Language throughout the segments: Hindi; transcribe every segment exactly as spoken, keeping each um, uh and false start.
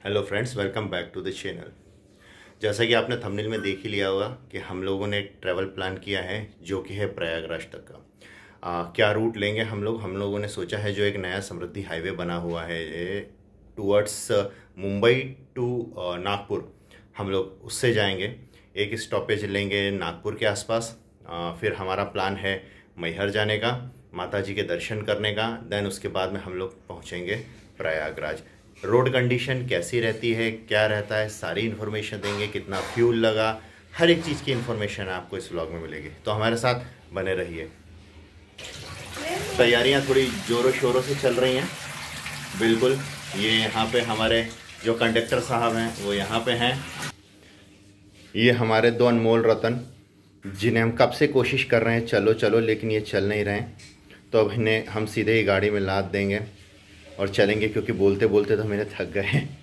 Hello friends, welcome back to the channel. जैसा कि आपने थंबनेल में देख ही लिया होगा कि हम लोगों ने एक ट्रैवल प्लान किया है जो कि है प्रयागराज तक का। आ, क्या रूट लेंगे हम लोग हम लोगों ने सोचा है जो एक नया समृद्धि हाईवे बना हुआ है टूवर्ड्स मुंबई टू नागपुर, हम लोग उससे जाएंगे। एक स्टॉपेज लेंगे नागपुर के आसपास, आ, फिर हमारा प्लान है मैहर जाने का, माता जी के दर्शन करने का। देन उसके बाद में हम लोग पहुँचेंगे प्रयागराज। रोड कंडीशन कैसी रहती है, क्या रहता है, सारी इन्फॉर्मेशन देंगे। कितना फ्यूल लगा, हर एक चीज़ की इन्फॉर्मेशन आपको इस व्लॉग में मिलेगी, तो हमारे साथ बने रहिए। तैयारियां थोड़ी ज़ोरों शोरों से चल रही हैं। बिल्कुल, ये यहाँ पे हमारे जो कंडक्टर साहब हैं वो यहाँ पे हैं। ये हमारे दो अनमोल रतन जिन्हें हम कब से कोशिश कर रहे हैं चलो चलो, लेकिन ये चल नहीं रहे हैं। तो अब इन्हें हम सीधे ही गाड़ी में लाद देंगे और चलेंगे, क्योंकि बोलते बोलते तो मेरे थक गए हैं।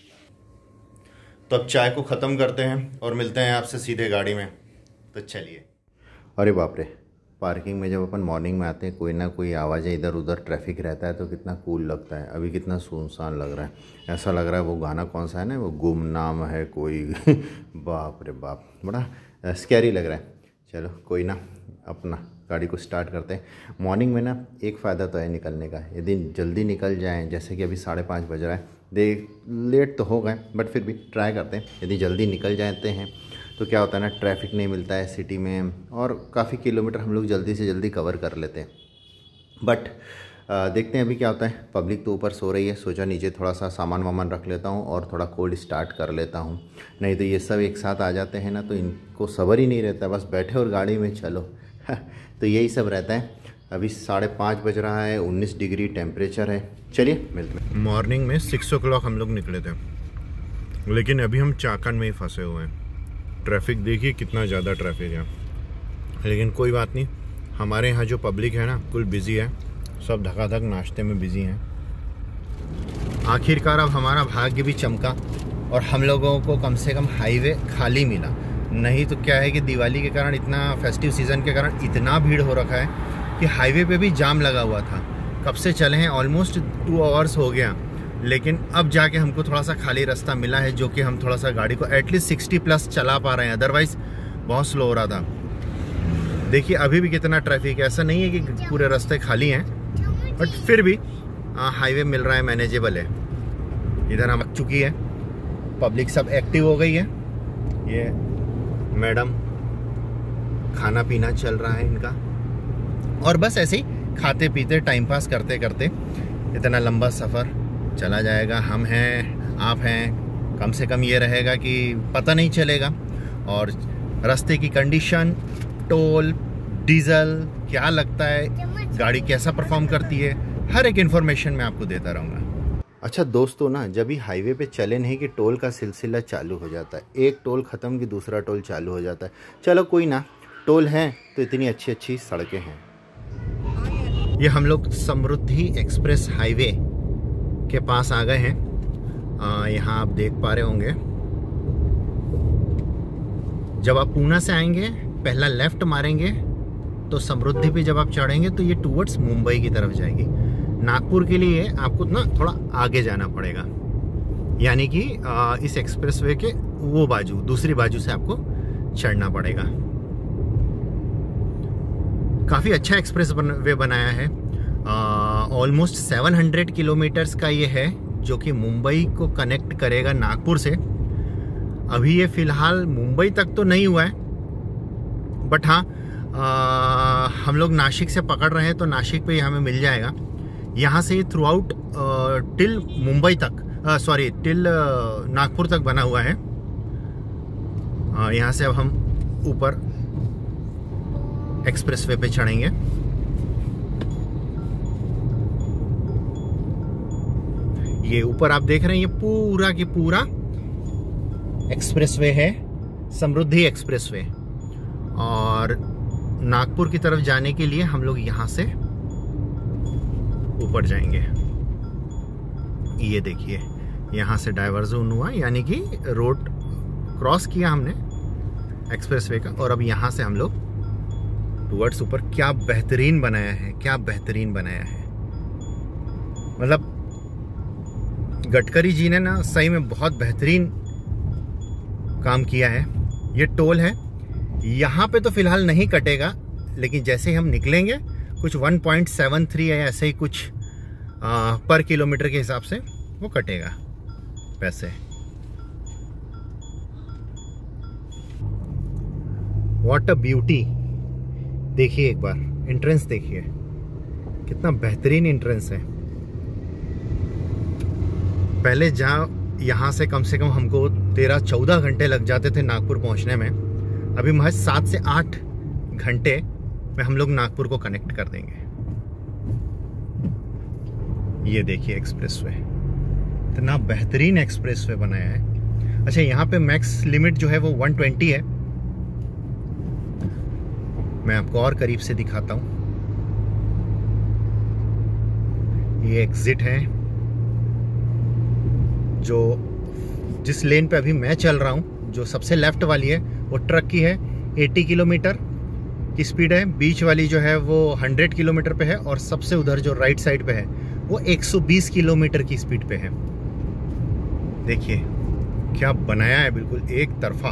तो अब चाय को ख़त्म करते हैं और मिलते हैं आपसे सीधे गाड़ी में। तो चलिए। अरे बाप रे, पार्किंग में जब अपन मॉर्निंग में आते हैं कोई ना कोई आवाज़ इधर उधर ट्रैफिक रहता है तो कितना कूल लगता है। अभी कितना सुनसान लग रहा है, ऐसा लग रहा है वो गाना कौन सा है ना, वो गुमनाम है कोई बाप रे बाप, बड़ा स्कैरी लग रहा है। चलो कोई ना, अपना गाड़ी को स्टार्ट करते हैं। मॉर्निंग में ना एक फ़ायदा तो है निकलने का, यदि जल्दी निकल जाएं, जैसे कि अभी साढ़े पाँच बज रहा है, देख लेट तो हो गए बट फिर भी ट्राई करते हैं। यदि जल्दी निकल जाते हैं तो क्या होता है ना, ट्रैफिक नहीं मिलता है सिटी में और काफ़ी किलोमीटर हम लोग जल्दी से जल्दी कवर कर लेते हैं। बट देखते हैं अभी क्या होता है। पब्लिक तो ऊपर सो रही है, सोचा नीचे थोड़ा सा सामान वामान रख लेता हूँ और थोड़ा कोल्ड स्टार्ट कर लेता हूँ। नहीं तो ये सब एक साथ आ जाते हैं ना तो इनको सब्र ही नहीं रहता, बस बैठे और गाड़ी में चलो तो यही सब रहता है। अभी साढ़े पाँच बज रहा है, उन्नीस डिग्री टेम्परेचर है। चलिए मिलते हैं। मॉर्निंग में सिक्स ओ क्लॉक हम लोग निकले थे, लेकिन अभी हम चाकन में ही फंसे हुए हैं। ट्रैफिक देखिए कितना ज़्यादा ट्रैफिक है, लेकिन कोई बात नहीं। हमारे यहाँ जो पब्लिक है ना कुल बिज़ी है, सब धकाधक नाश्ते में बिज़ी हैं। आखिरकार अब हमारा भाग्य भी चमका और हम लोगों को कम से कम हाईवे खाली मिला। नहीं तो क्या है कि दिवाली के कारण, इतना फेस्टिव सीज़न के कारण इतना भीड़ हो रखा है कि हाईवे पे भी जाम लगा हुआ था। कब से चले हैं, ऑलमोस्ट टू आवर्स हो गया, लेकिन अब जाके हमको थोड़ा सा खाली रास्ता मिला है, जो कि हम थोड़ा सा गाड़ी को एटलीस्ट सिक्सटी प्लस चला पा रहे हैं। अदरवाइज़ बहुत स्लो हो रहा था। देखिए अभी भी कितना ट्रैफिक है। ऐसा नहीं है कि पूरे रास्ते खाली हैं, बट फिर भी हाईवे मिल रहा है, मैनेजेबल है। इधर हम चुकी है, पब्लिक सब एक्टिव हो गई है। ये मैडम खाना पीना चल रहा है इनका, और बस ऐसे ही खाते पीते टाइम पास करते करते इतना लंबा सफ़र चला जाएगा। हम हैं, आप हैं, कम से कम ये रहेगा कि पता नहीं चलेगा। और रास्ते की कंडीशन, टोल, डीजल क्या लगता है, गाड़ी कैसा परफॉर्म करती है, हर एक इन्फॉर्मेशन मैं आपको देता रहूँगा। अच्छा दोस्तों ना, जब भी हाईवे पे चले नहीं कि टोल का सिलसिला चालू हो जाता है। एक टोल ख़त्म कि दूसरा टोल चालू हो जाता है। चलो कोई ना, टोल हैं तो इतनी अच्छी अच्छी सड़कें हैं। ये हम लोग समृद्धि एक्सप्रेस हाईवे के पास आ गए हैं। यहाँ आप देख पा रहे होंगे, जब आप पूना से आएंगे पहला लेफ़्ट मारेंगे तो समृद्धि पे जब आप चढ़ेंगे तो ये टूवर्ड्स मुंबई की तरफ जाएगी। नागपुर के लिए आपको ना थोड़ा आगे जाना पड़ेगा, यानी कि इस एक्सप्रेसवे के वो बाजू, दूसरी बाजू से आपको चढ़ना पड़ेगा। काफ़ी अच्छा एक्सप्रेस बन, वे बनाया है। ऑलमोस्ट सेवन हंड्रेड किलोमीटर्स का ये है, जो कि मुंबई को कनेक्ट करेगा नागपुर से। अभी ये फ़िलहाल मुंबई तक तो नहीं हुआ है, बट हाँ हम लोग नासिक से पकड़ रहे हैं तो नासिक पे हमें मिल जाएगा। यहाँ से थ्रू आउट टिल मुंबई तक, सॉरी टिल नागपुर तक बना हुआ है। यहाँ से अब हम ऊपर एक्सप्रेसवे पे चढ़ेंगे। ये ऊपर आप देख रहे हैं, ये पूरा की पूरा एक्सप्रेसवे है, समृद्धि एक्सप्रेसवे। और नागपुर की तरफ जाने के लिए हम लोग यहाँ से ऊपर जाएंगे। ये देखिए यहाँ से डाइवर्जन हुआ, यानी कि रोड क्रॉस किया हमने एक्सप्रेसवे का, और अब यहाँ से हम लोग टुवर्ड्स ऊपर। क्या बेहतरीन बनाया है, क्या बेहतरीन बनाया है। मतलब गडकरी जी ने ना सही में बहुत बेहतरीन काम किया है। ये टोल है, यहाँ पे तो फिलहाल नहीं कटेगा, लेकिन जैसे ही हम निकलेंगे कुछ वन पॉइंट सेवन थ्री है ऐसे ही कुछ आ, पर किलोमीटर के हिसाब से वो कटेगा पैसे। व्हाट अ ब्यूटी, देखिए एक बार एंट्रेंस देखिए, कितना बेहतरीन एंट्रेंस है। पहले जहाँ यहाँ से कम से कम हमको तेरह चौदह घंटे लग जाते थे नागपुर पहुँचने में, अभी महज सात से आठ घंटे में हम लोग नागपुर को कनेक्ट कर देंगे। ये देखिए एक्सप्रेसवे, इतना बेहतरीन एक्सप्रेसवे बनाया है। अच्छा, यहाँ पे मैक्स लिमिट जो है वो वन ट्वेंटी है। मैं आपको और करीब से दिखाता हूँ। ये एग्जिट है, जो जिस लेन पे अभी मैं चल रहा हूँ, जो सबसे लेफ्ट वाली है वो ट्रक की है, अस्सी किलोमीटर की स्पीड है। बीच वाली जो है वो सौ किलोमीटर पे है, और सबसे उधर जो राइट साइड पे है वो एक सौ बीस किलोमीटर की स्पीड पे है। देखिए क्या बनाया है, बिल्कुल एक तरफा।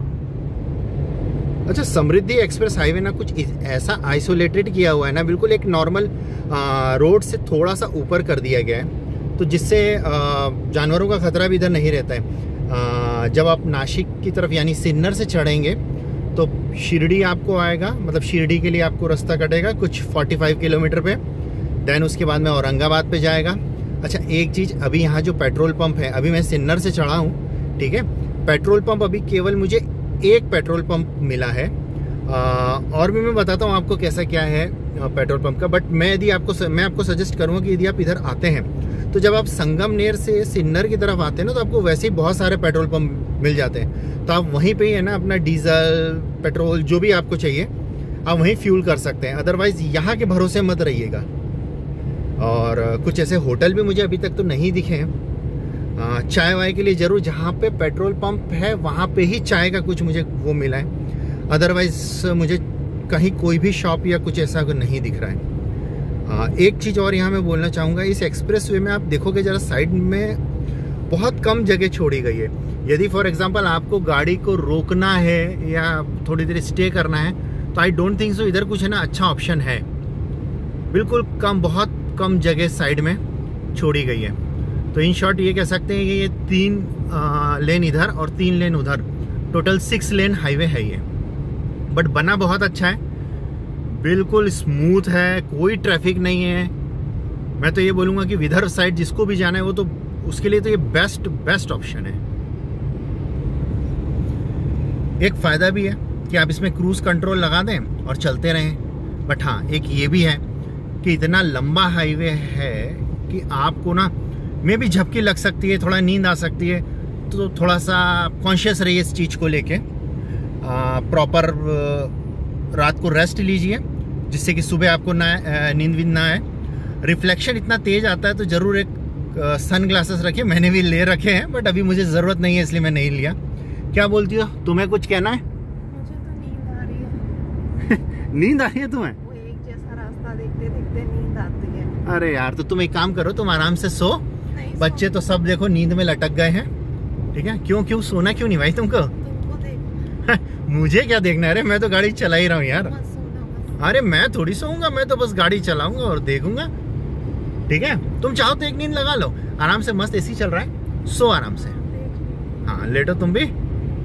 अच्छा, समृद्धि एक्सप्रेस हाईवे ना कुछ ऐसा आइसोलेटेड किया हुआ है ना, बिल्कुल एक नॉर्मल रोड से थोड़ा सा ऊपर कर दिया गया है, तो जिससे जानवरों का खतरा भी इधर नहीं रहता है। आ, जब आप नासिक की तरफ यानी सिन्नर से चढ़ेंगे तो शिरडी आपको आएगा, मतलब शिरडी के लिए आपको रास्ता कटेगा कुछ पैंतालीस किलोमीटर पे। देन उसके बाद में औरंगाबाद पे जाएगा। अच्छा, एक चीज़, अभी यहाँ जो पेट्रोल पंप है, अभी मैं सिन्नर से चढ़ा हूँ, ठीक है, पेट्रोल पंप अभी केवल मुझे एक पेट्रोल पंप मिला है। आ, और भी मैं बताता हूँ आपको कैसा क्या है पेट्रोल पंप का। बट मैं यदि आपको मैं आपको सजेस्ट करूँगा कि यदि आप इधर आते हैं तो जब आप संगमनेर से सिन्नर की तरफ आते हैं ना, तो आपको वैसे ही बहुत सारे पेट्रोल पंप मिल जाते हैं। तो आप वहीं पे ही है ना अपना डीजल पेट्रोल जो भी आपको चाहिए आप वहीं फ्यूल कर सकते हैं। अदरवाइज़ यहाँ के भरोसे मत रहिएगा। और कुछ ऐसे होटल भी मुझे अभी तक तो नहीं दिखे हैं चाय वाय के लिए। ज़रूर जहाँ पे पेट्रोल पंप है वहाँ पे ही चाय का कुछ मुझे वो मिला है, अदरवाइज़ मुझे कहीं कोई भी शॉप या कुछ ऐसा नहीं दिख रहा है। आ, एक चीज़ और यहाँ मैं बोलना चाहूँगा, इस एक्सप्रेस वे में आप देखोगे ज़रा साइड में बहुत कम जगह छोड़ी गई है। यदि फॉर एग्जांपल आपको गाड़ी को रोकना है या थोड़ी देर स्टे करना है, तो आई डोंट थिंक सो इधर कुछ है ना अच्छा ऑप्शन है। बिल्कुल कम, बहुत कम जगह साइड में छोड़ी गई है। तो इन शॉर्ट ये कह सकते हैं कि ये तीन आ, लेन इधर और तीन लेन उधर, टोटल सिक्स लेन हाईवे है ये। बट बना बहुत अच्छा है, बिल्कुल स्मूथ है, कोई ट्रैफिक नहीं है। मैं तो ये बोलूँगा कि विदर्भ साइड जिसको भी जाना है वो तो उसके लिए तो ये बेस्ट बेस्ट ऑप्शन है। एक फ़ायदा भी है कि आप इसमें क्रूज कंट्रोल लगा दें और चलते रहें। बट हाँ, एक ये भी है कि इतना लंबा हाईवे है कि आपको ना में भी झपकी लग सकती है, थोड़ा नींद आ सकती है, तो थोड़ा सा कॉन्शियस रहिए इस चीज़ को लेके। प्रॉपर रात को रेस्ट लीजिए, जिससे कि सुबह आपको ना नींद विंद ना आए। रिफ्लेक्शन इतना तेज आता है तो ज़रूर एक सन ग्लासेस रखिए। मैंने भी ले रखे हैं, बट अभी मुझे ज़रूरत नहीं है इसलिए मैं नहीं लिया। क्या बोलती हो, तुम्हें कुछ कहना है? मुझे तो नींद आ रही है। नींद आ रही है तुम्हें? वो एक जैसा रास्ता देखते देखते नींद आती है। अरे यार, तो तुम एक काम करो, तुम आराम से सो। बच्चे तो सब देखो नींद में लटक गए हैं, ठीक है। क्यों क्यों सोना क्यों नहीं भाई तुमको? तुमको देख। मुझे क्या देखना है? अरे मैं तो गाड़ी चला ही रहा हूँ यार। मत सोना, मत। अरे मैं थोड़ी सोऊंगा, मैं तो बस गाड़ी चलाऊंगा और देखूंगा, ठीक है। तुम चाहो तो एक नींद लगा लो, आराम से, मस्त एसी चल रहा है, सो आराम से। हाँ, लेटो तुम भी।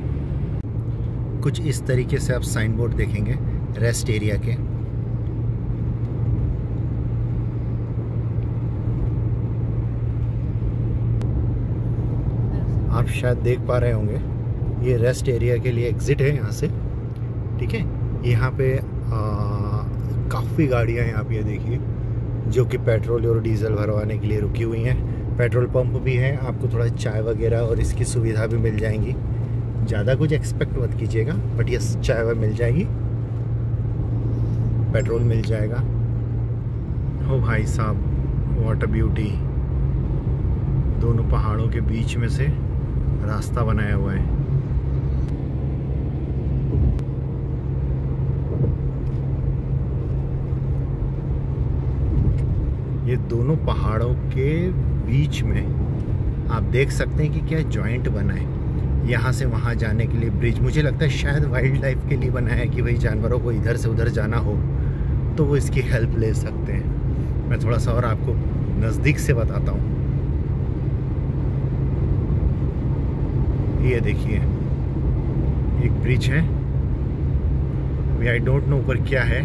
कुछ इस तरीके से आप साइन बोर्ड देखेंगे रेस्ट एरिया के। आप शायद देख पा रहे होंगे, ये रेस्ट एरिया के लिए एग्जिट है यहाँ से, ठीक है। यहाँ पे काफ़ी गाड़ियाँ हैं, आप ये देखिए, जो कि पेट्रोल और डीजल भरवाने के लिए रुकी हुई हैं। पेट्रोल पंप भी है, आपको थोड़ा चाय वगैरह और इसकी सुविधा भी मिल जाएंगी। ज़्यादा कुछ एक्सपेक्ट मत कीजिएगा, बट यस, चाय वह मिल जाएगी, पेट्रोल मिल जाएगा। ओ भाई साहब, व्हाट अ ब्यूटी। दोनों पहाड़ों के बीच में से रास्ता बनाया हुआ है। ये दोनों पहाड़ों के बीच में आप देख सकते हैं कि क्या जॉइंट बना है यहाँ से वहाँ जाने के लिए ब्रिज। मुझे लगता है शायद वाइल्ड लाइफ के लिए बना है कि भाई जानवरों को इधर से उधर जाना हो तो वो इसकी हेल्प ले सकते हैं। मैं थोड़ा सा और आपको नज़दीक से बताता हूँ। ये देखिए एक ब्रिज है, आई डोंट नो ऊपर क्या है,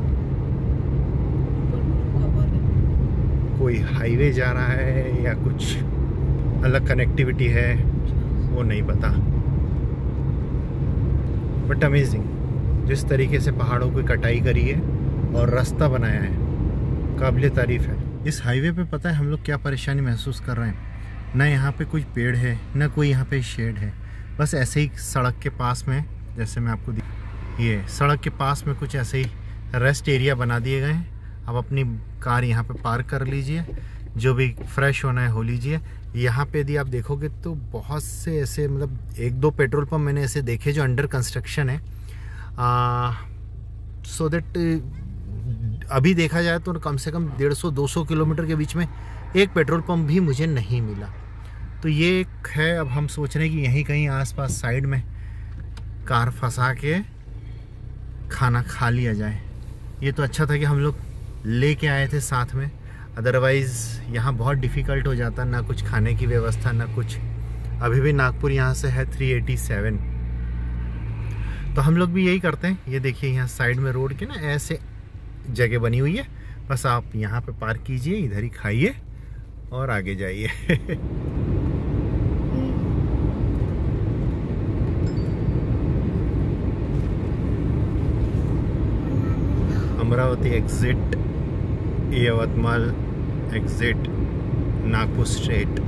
कोई हाईवे जा रहा है या कुछ अलग कनेक्टिविटी है वो नहीं पता, बट अमेजिंग। जिस तरीके से पहाड़ों की कटाई करी है और रास्ता बनाया है, काबिल तारीफ है। इस हाईवे पे पता है हम लोग क्या परेशानी महसूस कर रहे हैं, ना यहाँ पे कोई पेड़ है ना कोई यहाँ पे शेड है, बस ऐसे ही सड़क के पास में, जैसे मैं आपको ये सड़क के पास में कुछ ऐसे ही रेस्ट एरिया बना दिए गए हैं। आप अपनी कार यहाँ पे पार्क कर लीजिए, जो भी फ्रेश होना है हो लीजिए। यहाँ पे यदि आप देखोगे तो बहुत से ऐसे मतलब एक दो पेट्रोल पंप मैंने ऐसे देखे जो अंडर कंस्ट्रक्शन है, सो दैट अभी देखा जाए तो कम से कम डेढ़ सौ दो सौ किलोमीटर के बीच में एक पेट्रोल पंप भी मुझे नहीं मिला। तो ये एक है। अब हम सोच रहे हैं कि यहीं कहीं आसपास साइड में कार फंसा के खाना खा लिया जाए। ये तो अच्छा था कि हम लोग लेके आए थे साथ में, अदरवाइज़ यहाँ बहुत डिफ़िकल्ट हो जाता, ना कुछ खाने की व्यवस्था ना कुछ। अभी भी नागपुर यहाँ से है थ्री एटी सेवन। तो हम लोग भी यही करते हैं। ये देखिए यहाँ साइड में रोड के ना ऐसे जगह बनी हुई है, बस आप यहाँ पे पार्क कीजिए, इधर ही खाइए और आगे जाइए। Amravati exit, Yavatmal exit, Nagpur straight.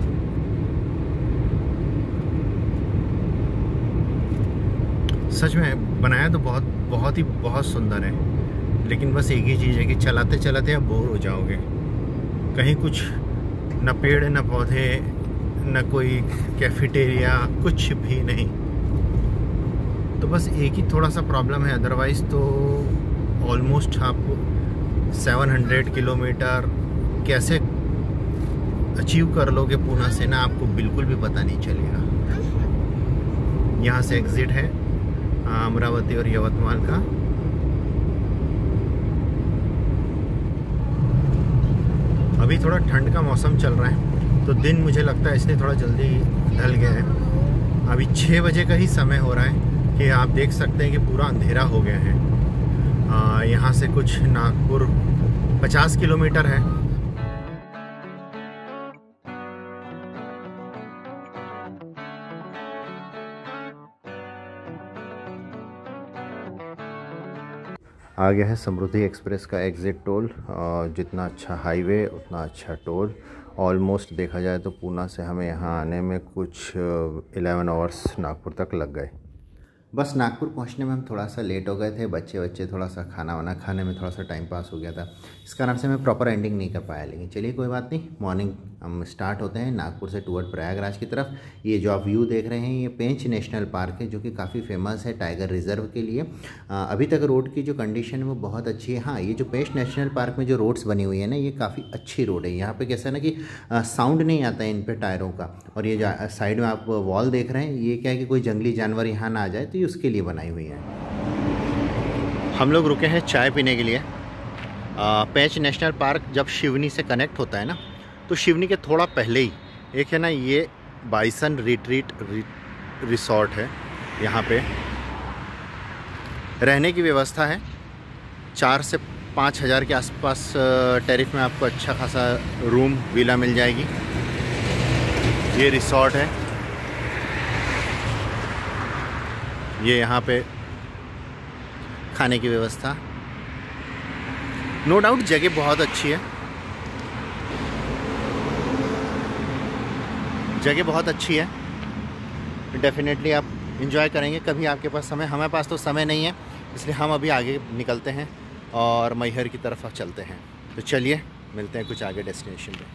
सच में बनाया तो बहुत बहुत ही बहुत सुंदर है, लेकिन बस एक ही चीज़ है कि चलाते चलाते आप बोर हो जाओगे। कहीं कुछ न पेड़ न पौधे न कोई कैफेटेरिया, कुछ भी नहीं। तो बस एक ही थोड़ा सा प्रॉब्लम है, अदरवाइज़ तो ऑलमोस्ट आप सात सौ किलोमीटर कैसे अचीव कर लोगे पूना से ना, आपको बिल्कुल भी पता नहीं चलेगा। यहाँ से एग्ज़िट है अमरावती और यवतमाल का। अभी थोड़ा ठंड का मौसम चल रहा है तो दिन मुझे लगता है इसलिए थोड़ा जल्दी ढल गया है। अभी छः बजे का ही समय हो रहा है कि आप देख सकते हैं कि पूरा अंधेरा हो गया है। यहाँ से कुछ नागपुर पचास किलोमीटर है। आ गया है समृद्धि एक्सप्रेस का एग्ज़िट टोल। जितना अच्छा हाईवे उतना अच्छा टोल। ऑलमोस्ट देखा जाए तो पूना से हमें यहाँ आने में कुछ इलेवन आवर्स नागपुर तक लग गए। बस नागपुर पहुंचने में हम थोड़ा सा लेट हो गए थे, बच्चे बच्चे थोड़ा सा खाना वाना खाने में थोड़ा सा टाइम पास हो गया था, इस कारण से मैं प्रॉपर एंडिंग नहीं कर पाया। लेकिन चलिए कोई बात नहीं, मॉर्निंग हम स्टार्ट होते हैं नागपुर से टूवर्ड प्रयागराज की तरफ। ये जो आप व्यू देख रहे हैं ये पेंच नेशनल पार्क है, जो कि काफ़ी फेमस है टाइगर रिजर्व के लिए। आ, अभी तक रोड की जो कंडीशन है वो बहुत अच्छी है। हाँ, ये जो पेंच नेशनल पार्क में जो रोड्स बनी हुई है ना, ये काफ़ी अच्छी रोड है। यहाँ पर कैसा ना कि साउंड नहीं आता है इन पर टायरों का। और ये जो साइड में आप वॉल देख रहे हैं, ये क्या है कि कोई जंगली जानवर यहाँ ना आ जाए, तो ये उसके लिए बनाई हुई है। हम लोग रुके हैं चाय पीने के लिए। पेंच नेशनल पार्क जब शिवनी से कनेक्ट होता है ना, तो शिवनी के थोड़ा पहले ही एक है ना ये बाइसन रिट्रीट रि, रिसोर्ट है। यहाँ पे रहने की व्यवस्था है। चार से पाँच हज़ार के आसपास टैरिफ में आपको अच्छा खासा रूम विला मिल जाएगी। ये रिसोर्ट है। ये यहाँ पे खाने की व्यवस्था, नो डाउट जगह बहुत अच्छी है, जगह बहुत अच्छी है। डेफिनेटली आप एंजॉय करेंगे कभी आपके पास समय। हमारे पास तो समय नहीं है, इसलिए हम अभी आगे निकलते हैं और मैहर की तरफ चलते हैं। तो चलिए मिलते हैं कुछ आगे डेस्टिनेशन पे।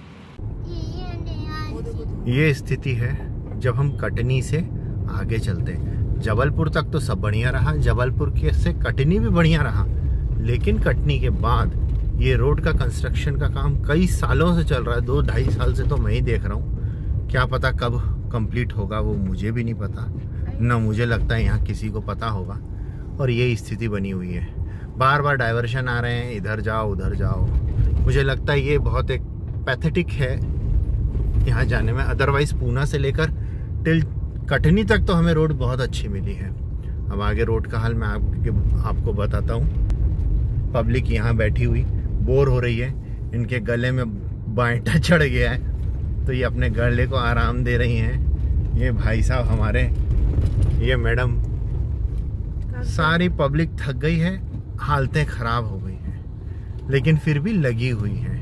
ये स्थिति है जब हम कटनी से आगे चलते हैं। जबलपुर तक तो सब बढ़िया रहा, जबलपुर के से कटनी भी बढ़िया रहा, लेकिन कटनी के बाद ये रोड का कंस्ट्रक्शन का काम कई सालों से चल रहा है। दो ढाई साल से तो मैं ही देख रहा हूँ क्या पता कब कंप्लीट होगा, वो मुझे भी नहीं पता, ना मुझे लगता है यहाँ किसी को पता होगा। और ये स्थिति बनी हुई है, बार बार डाइवर्शन आ रहे हैं, इधर जाओ उधर जाओ। मुझे लगता है ये बहुत एक पैथेटिक है यहाँ जाने में। अदरवाइज पूना से लेकर टिल कटनी तक तो हमें रोड बहुत अच्छी मिली है। अब आगे रोड का हाल मैं आप, आपको बताता हूँ। पब्लिक यहाँ बैठी हुई बोर हो रही है, इनके गले में बांटा चढ़ गया है तो ये अपने गले को आराम दे रही हैं। ये भाई साहब हमारे, ये मैडम, सारी पब्लिक थक गई है, हालतें खराब हो गई हैं, लेकिन फिर भी लगी हुई है।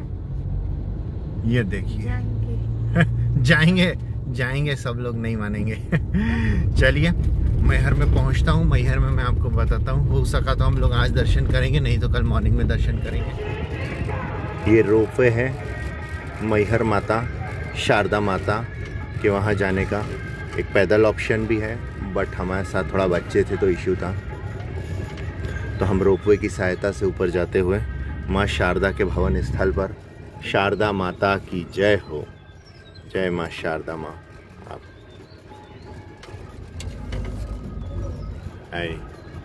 ये देखिए जाएंगे जाएंगे जाएंगे सब लोग नहीं मानेंगे। चलिए मैहर में पहुंचता हूँ। मैहर में मैं आपको बताता हूँ, हो सका तो हम लोग आज दर्शन करेंगे, नहीं तो कल मॉर्निंग में दर्शन करेंगे। ये रोपवे है मैहर माता शारदा माता के वहाँ जाने का। एक पैदल ऑप्शन भी है, बट हमारे साथ थोड़ा बच्चे थे तो इश्यू था, तो हम रोपवे की सहायता से ऊपर जाते हुए माँ शारदा के भवन स्थल पर। शारदा माता की जय हो, जय माँ शारदा माँ। आप आए,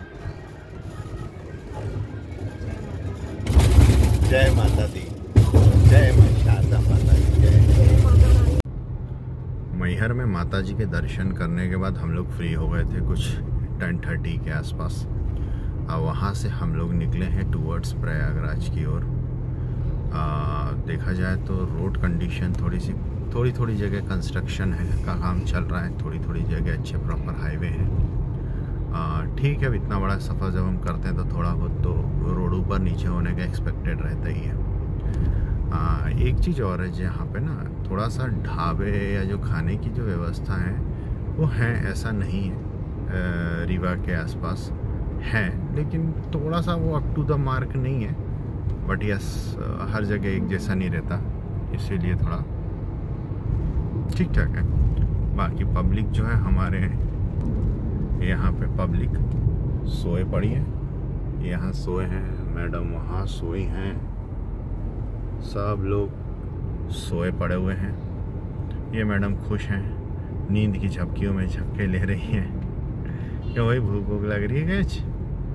जय माता दी, जय माँ शारदा माता की जय। मैहर में माता जी के दर्शन करने के बाद हम लोग फ्री हो गए थे कुछ टेन थर्टी के आसपास। अब वहाँ से हम लोग निकले हैं टूवर्ड्स प्रयागराज की ओर। देखा जाए तो रोड कंडीशन थोड़ी सी थोड़ी थोड़ी जगह कंस्ट्रक्शन है का काम चल रहा है, थोड़ी थोड़ी जगह अच्छे प्रॉपर हाईवे हैं। ठीक है, अब इतना बड़ा सफ़र जब हम करते हैं तो थोड़ा बहुत तो रोड ऊपर नीचे होने का एक्सपेक्टेड रहता ही है। आ, एक चीज़ और है जहाँ पे ना थोड़ा सा ढाबे या जो खाने की जो व्यवस्था है वो है, ऐसा नहीं है। रीवा के आसपास है, लेकिन थोड़ा सा वो अप टू द मार्क नहीं है। बट यस, हर जगह एक जैसा नहीं रहता, इसीलिए थोड़ा ठीक ठाक है। बाकी पब्लिक जो है हमारे यहाँ पे पब्लिक सोए पड़ी है, यहाँ सोए हैं, मैडम वहाँ सोई हैं, सब लोग सोए पड़े हुए हैं। ये मैडम खुश हैं, नींद की झपकियों में झपके ले रही हैं। क्यों भाई, भूख भूख लग रही है कुछ?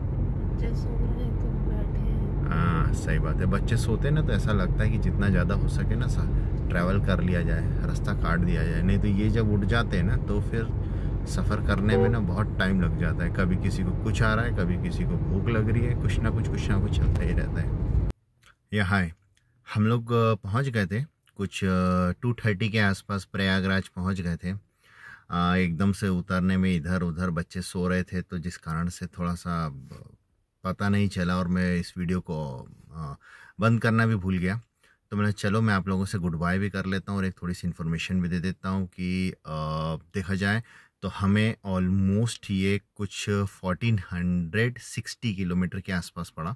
हाँ सही बात है, बच्चे सोते ना तो ऐसा लगता है कि जितना ज़्यादा हो सके ना सा ट्रैवल कर लिया जाए, रास्ता काट दिया जाए। नहीं तो ये जब उठ जाते हैं ना तो फिर सफ़र करने में ना बहुत टाइम लग जाता है। कभी किसी को कुछ आ रहा है, कभी किसी को भूख लग रही है, कुछ ना कुछ कुछ ना कुछ चलता ही रहता है। यहाँ हम लोग पहुँच गए थे कुछ टू थर्टी के आसपास, प्रयागराज पहुँच गए थे। आ, एकदम से उतरने में इधर उधर बच्चे सो रहे थे, तो जिस कारण से थोड़ा सा पता नहीं चला और मैं इस वीडियो को आ, बंद करना भी भूल गया। तो मैंने चलो मैं आप लोगों से गुड बाय भी कर लेता हूँ और एक थोड़ी सी इन्फॉर्मेशन भी दे देता हूँ कि आ, देखा जाए तो हमें ऑलमोस्ट ये कुछ फोर्टीन हंड्रेड सिक्सटी किलोमीटर के आसपास पड़ा,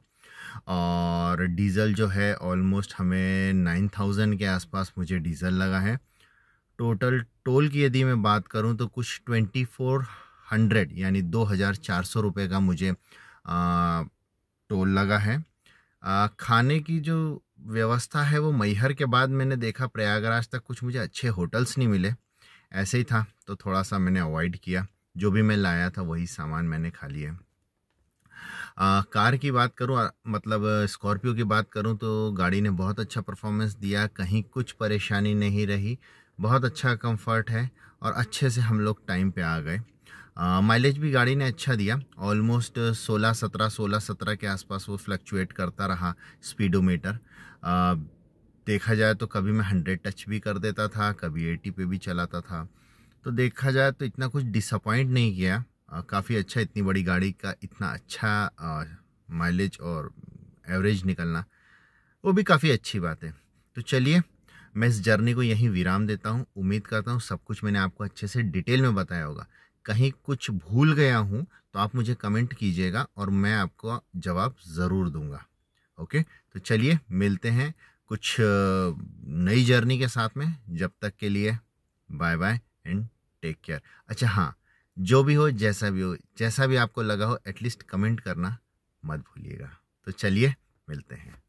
और डीज़ल जो है ऑलमोस्ट हमें नाइन थाउजेंड के आसपास मुझे डीज़ल लगा है। टोटल टोल की यदि मैं बात करूं तो कुछ ट्वेंटी फोर हंड्रेड यानी दो हज़ार चार सौ रुपये का मुझे आ, टोल लगा है। आ, खाने की जो व्यवस्था है वो मैहर के बाद मैंने देखा प्रयागराज तक कुछ मुझे अच्छे होटल्स नहीं मिले, ऐसे ही था तो थोड़ा सा मैंने अवॉइड किया। जो भी मैं लाया था वही सामान मैंने खा लिया। आ, कार की बात करूं, मतलब स्कॉर्पियो की बात करूं तो गाड़ी ने बहुत अच्छा परफॉर्मेंस दिया, कहीं कुछ परेशानी नहीं रही, बहुत अच्छा कंफर्ट है और अच्छे से हम लोग टाइम पे आ गए। माइलेज भी गाड़ी ने अच्छा दिया, ऑलमोस्ट सोलह सत्रह सोलह सत्रह के आसपास वो फ्लक्चुएट करता रहा स्पीडोमीटर। आ, देखा जाए तो कभी मैं हंड्रेड टच भी कर देता था, कभी एटी पे भी चलाता था। तो देखा जाए तो इतना कुछ डिसअपॉइंट नहीं किया, काफ़ी अच्छा, इतनी बड़ी गाड़ी का इतना अच्छा माइलेज और एवरेज निकलना वो भी काफ़ी अच्छी बात है। तो चलिए मैं इस जर्नी को यहीं विराम देता हूँ। उम्मीद करता हूँ सब कुछ मैंने आपको अच्छे से डिटेल में बताया होगा। कहीं कुछ भूल गया हूँ तो आप मुझे कमेंट कीजिएगा और मैं आपको जवाब ज़रूर दूंगा। ओके, तो चलिए मिलते हैं कुछ नई जर्नी के साथ में। जब तक के लिए bye bye and take care. अच्छा हाँ, जो भी हो, जैसा भी हो, जैसा भी आपको लगा हो, एटलीस्ट कमेंट करना मत भूलिएगा। तो चलिए मिलते हैं।